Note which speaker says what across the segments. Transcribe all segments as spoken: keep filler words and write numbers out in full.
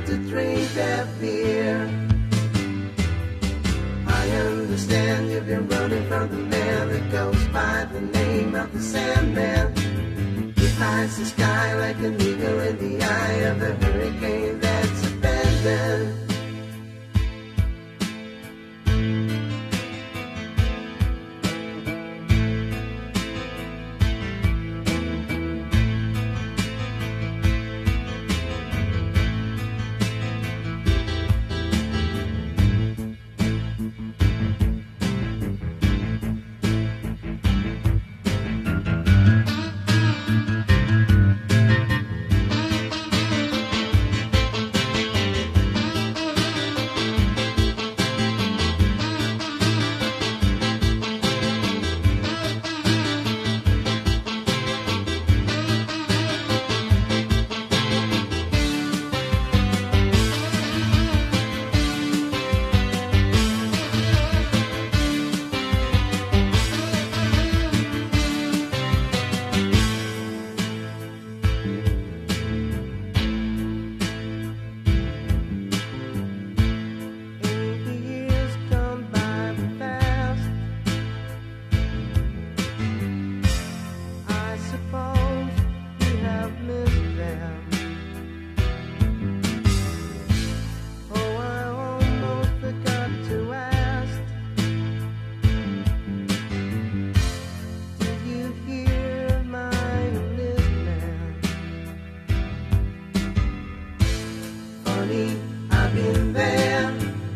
Speaker 1: to drink that beer. I understand you've been running from the man that goes by the name of the Sandman. He flies the sky like an eagle in the eye of a hurricane that's abandoned. I've been there,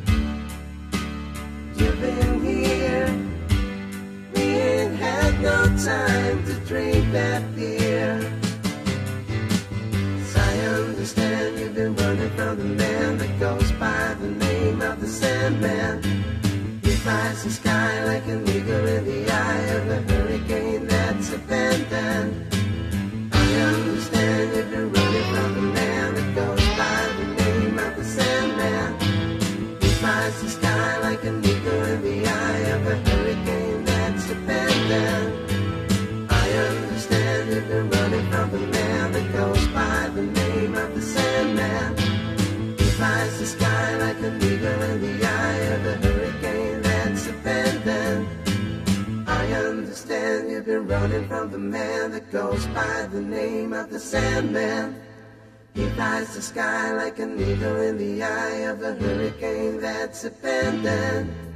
Speaker 1: you've been here. We ain't had no time to drink that beer. 'Cause I understand you've been running from the man that goes by the name of the Sandman. He flies the sky like an eagle in the eye of a hurricane that's abandoned. I understand you've been running from the man that goes by the name of the Sandman. He flies the sky like an eagle in the eye of a hurricane that's abandoned. I understand you've been running from the man that goes by the name of the Sandman. He flies the sky like an eagle in the eye of a hurricane that's abandoned. I understand you've been running from the man that goes by the name of the Sandman. He flies the sky like an eagle in the eye of a hurricane that's abandoned.